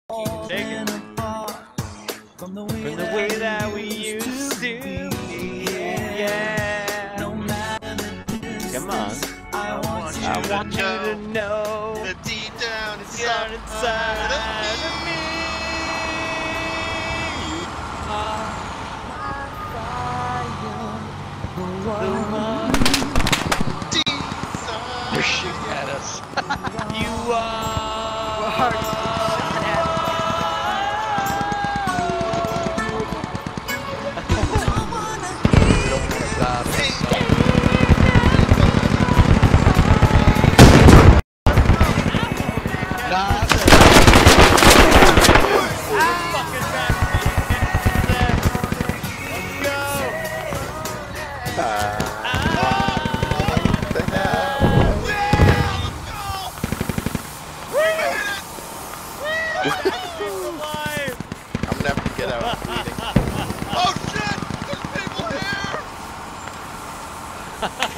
Keep taking from the way that we used to be. Yeah. Come on. I want you to know that deep down inside of me, you are my fire, the one They're shooting at us. you are. I'm gonna have to get out of bleeding. Oh shit! There's people here!